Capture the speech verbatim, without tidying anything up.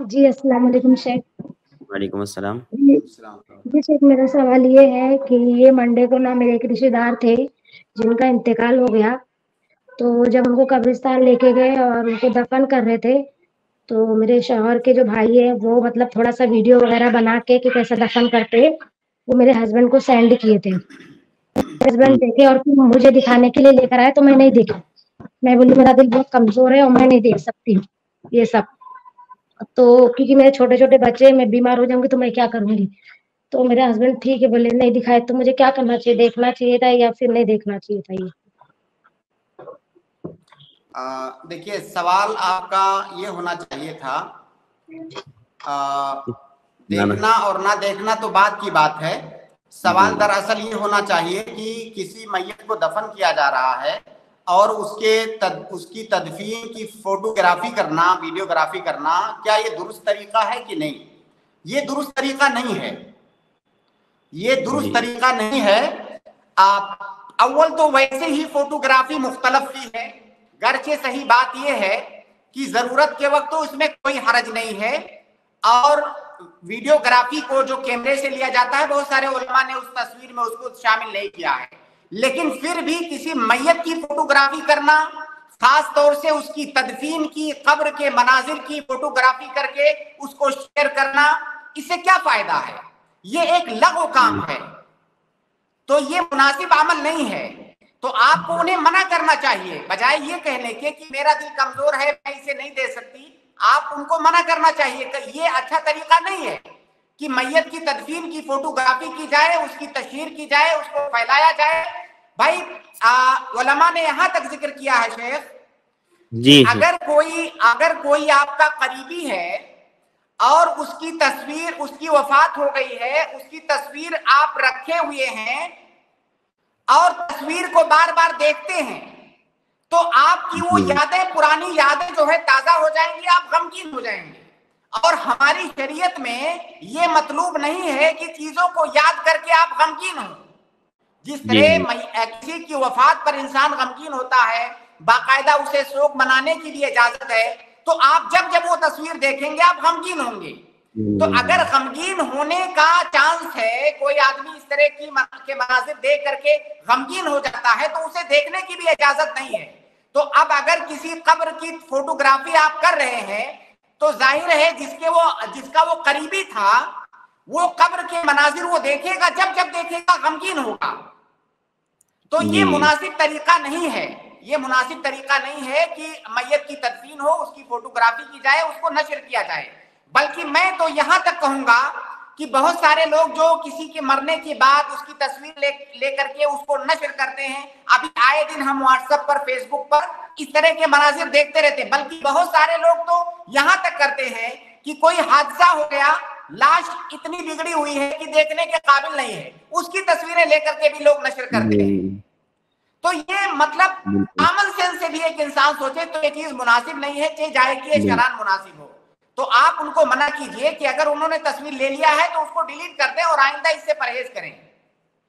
جی السلام علیکم شیخ. وعلیکم السلام. جی جی شیخ, میرا سوال یہ ہے کہ یہ منڈے کو نا میرے ایک رشتے دار تھے جن کا انتقال ہو گیا, تو جب ان کو قبرستان لے کے گئے اور ان کو دفن کر رہے تھے تو میرے شوہر کے جو بھائی ہیں وہ مطلب تھوڑا سا ویڈیو وغیرہ بنا کے کہ کیسا دفن کرتے وہ میرے ہسبینڈ کو سینڈ کیے تھے. ہسبینڈ دیکھے اور پھر مجھے دکھانے کے لیے لے کر آئے تو میں نہیں دیکھا. میں بولی میرا دل بہت کمزور ہے اور میں نہیں دیکھ سکتی یہ سب, تو کیونکہ میرے چھوٹے چھوٹے بچے, میں بیمار ہو جاؤں گی تو میں کیا کروں گی. تو میرے ہسبینڈ ٹھیک ہے بولے نہیں دکھائے تو مجھے کیا کرنا چاہیے, دیکھنا چاہیے تھا یا پھر نہیں دیکھنا چاہیے تھا. یہ دیکھیے سوال آپ کا یہ ہونا چاہیے تھا, دیکھنا اور نہ دیکھنا تو بات کی بات ہے. سوال دراصل یہ ہونا چاہیے کہ کسی میت کو دفن کیا جا رہا ہے اور اس کے تد اس کی تدفین کی فوٹوگرافی کرنا, ویڈیوگرافی کرنا, کیا یہ درست طریقہ ہے کہ نہیں؟ یہ درست طریقہ نہیں ہے, یہ درست طریقہ نہیں ہے. آپ اول تو ویسے ہی فوٹوگرافی مختلف کی ہے, گرچہ صحیح بات یہ ہے کہ ضرورت کے وقت تو اس میں کوئی حرج نہیں ہے, اور ویڈیوگرافی کو جو کیمرے سے لیا جاتا ہے بہت سارے علماء نے اس تصویر میں اس کو شامل نہیں کیا ہے, لیکن پھر بھی کسی میت کی فوٹوگرافی کرنا, خاص طور سے اس کی تدفین کی, قبر کے مناظر کی فوٹوگرافی کر کے اس کو شیئر کرنا, اس سے کیا فائدہ ہے؟ یہ ایک لغو کام ہے, تو یہ مناسب عمل نہیں ہے. تو آپ کو انہیں منع کرنا چاہیے, بجائے یہ کہنے کے کہ میرا دل کمزور ہے میں اسے نہیں دے سکتی, آپ ان کو منع کرنا چاہیے کہ یہ اچھا طریقہ نہیں ہے کہ میت کی تدفین کی فوٹوگرافی کی جائے, اس کی تشہیر کی جائے, اس کو پھیلایا جائے. بھائی علماء نے یہاں تک ذکر کیا ہے شیخ کہ اگر کوئی اگر کوئی آپ کا قریبی ہے اور اس کی تصویر, اس کی وفات ہو گئی ہے, اس کی تصویر آپ رکھے ہوئے ہیں اور تصویر کو بار بار دیکھتے ہیں, تو آپ کی وہ یادیں, پرانی یادیں جو ہے تازہ ہو جائیں گی, آپ غمگین ہو جائیں گے. اور ہماری شریعت میں یہ مطلوب نہیں ہے کہ چیزوں کو یاد کر کے آپ غمگین ہوں. جس طرح کسی کی وفات پر انسان غمگین ہوتا ہے, باقاعدہ اسے شوق منانے کی بھی اجازت ہے, تو آپ جب جب وہ تصویر دیکھیں گے آپ غمگین ہوں گے. تو اگر غمگین ہونے کا چانس ہے, کوئی آدمی اس طرح کی کے مناظر دیکھ کر کے غمگین ہو جاتا ہے, تو اسے دیکھنے کی بھی اجازت نہیں ہے. تو اب اگر کسی قبر کی فوٹوگرافی آپ کر رہے ہیں تو ظاہر ہے جس کے وہ جس کا وہ قریبی تھا وہ قبر کے مناظر وہ دیکھے گا, جب جب دیکھے گا غمگین ہوگا. تو یہ مناسب طریقہ نہیں ہے, یہ مناسب طریقہ نہیں ہے کہ میت کی تدفین ہو, اس کی فوٹوگرافی کی جائے, اس کو نشر کیا جائے. بلکہ میں تو یہاں تک کہوں گا کہ بہت سارے لوگ جو کسی کے مرنے کے بعد اس کی تصویر لے, لے کر کے اس کو نشر کرتے ہیں, ابھی آئے دن ہم واٹس ایپ پر, فیس بک پر اس طرح کے مناظر دیکھتے رہتے ہیں. بلکہ بہت سارے لوگ تو یہاں تک کرتے ہیں کہ کوئی حادثہ ہو گیا, لاش اتنی بگڑی ہوئی ہے کہ دیکھنے کے قابل نہیں ہے, اس کی تصویریں لے کر کے بھی لوگ نشر کرتے ہیں. تو یہ مطلب کامن سینس سے بھی ایک انسان سوچے تو یہ چیز مناسب نہیں ہے, چاہے جائے کہ شران مناسب ہو. تو آپ ان کو منع کیجئے کہ اگر انہوں نے تصویر لے لیا ہے تو اس کو ڈیلیٹ کر دیں اور آئندہ اس سے پرہیز کریں.